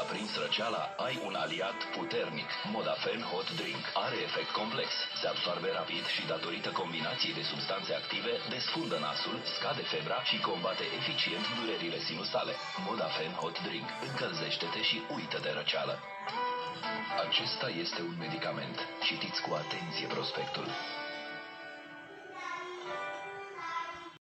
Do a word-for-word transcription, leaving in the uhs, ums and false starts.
te-a prins răceala, ai un aliat puternic. Modafen Hot Drink are efect complex. Se absorbe rapid și datorită combinației de substanțe active, desfundă nasul, scade febra și combate eficient durerile sinusale. Modafen Hot Drink. Încălzește-te și uită de răceală. Acesta este un medicament. Citiți cu atenție prospectul.